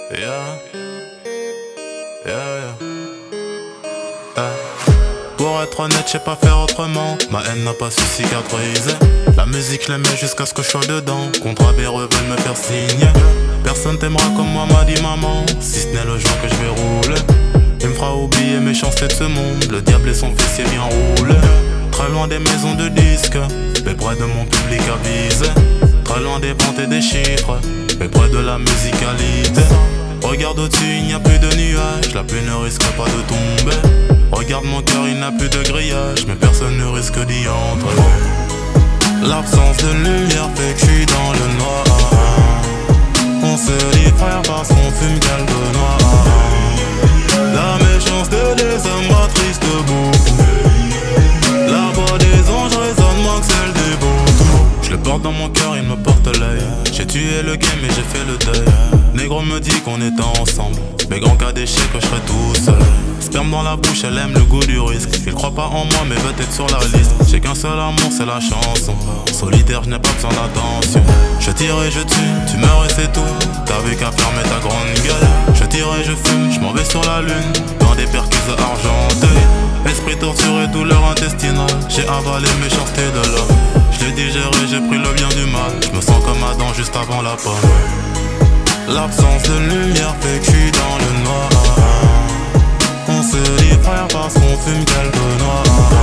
Yeah. Pour être honnête, je sais pas faire autrement. Ma haine n'a pas su cicatriser. La musique, je l'aimais jusqu'à ce que je sois dedans. Contrat veulent me faire signer. Personne t'aimera comme moi, m'a dit maman. Si ce n'est le jour que je vais rouler. Il me fera oublier mes chances de ce monde. Le diable et son fils est bien roulé. Très loin des maisons de disques, mais près de mon public avisé. Très loin des ventes et des chiffres, mais près de la musicalité. Regarde au-dessus, il n'y a plus de nuages. La pluie ne risque pas de tomber. Regarde mon cœur, il n'a plus de grillage, mais personne ne risque d'y entrer. L'absence de lumière fait que je suis dans le noir. On se dit frère parce qu'on fume quelque noir. La méchanceté des hommes m'attriste beaucoup. La voix des anges résonne moins que celle des vautours. Je le porte dans mon cœur, il me porte l'œil. J'ai tué le game et j'ai fait le deuil. Négro me dit qu'on était ensemble, mais grand cas d'échec que je serai tout seul. Sperme dans la bouche, elle aime le goût du risque. Il croit pas en moi mais veut être sur la liste. J'ai qu'un seul amour, c'est la chanson. Solitaire, je n'ai pas besoin d'attention. Je tire et je tue, tu meurs et c'est tout. T'avais qu'à fermer ta grande gueule. Je tire et je fume, je m'en vais sur la lune. Dans des perquises argentées. Esprit torturé, douleur intestinale. J'ai avalé méchanceté de l'homme. Je l'ai digéré, j'ai pris le bien du mal. Je me sens comme Adam juste avant la pomme. L'absence de lumière fait que je suis dans le noir. On se dit frère parce qu'on fume quelque noir.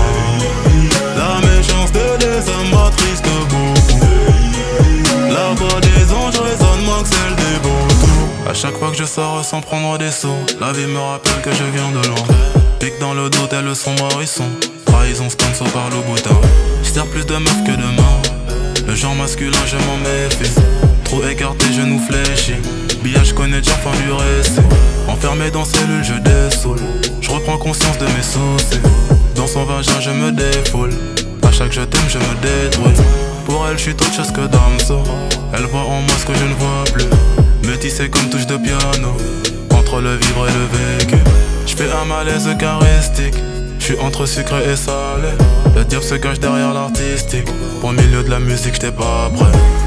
La méchanceté des hommes m'attriste beaucoup. La voix des anges résonne moins que celle des vautours. A chaque fois que je sors sans prendre des sauts, la vie me rappelle que je viens de loin. Pique dans le dos tel le sombre horizon. Trahison sponsor par le boutin. J'sers plus de meufs que de mains. Le genre masculin je m'en méfie. Trop écarté, genoux fléchis. Billard, je connais déjà fin du récit. Enfermé dans cellule, je dessoule. Je reprends conscience de mes soucis. Dans son vagin, je me défoule. À chaque je t'aime, je me détruis. Pour elle, je suis autre chose que Damso. Elle voit en moi ce que je ne vois plus. Métissé comme touche de piano. Entre le vivre et le vécu. Je fais un malaise eucharistique. Je suis entre sucré et salé. Le diable se cache derrière l'artistique. Pour le milieu de la musique, j'étais pas prêt.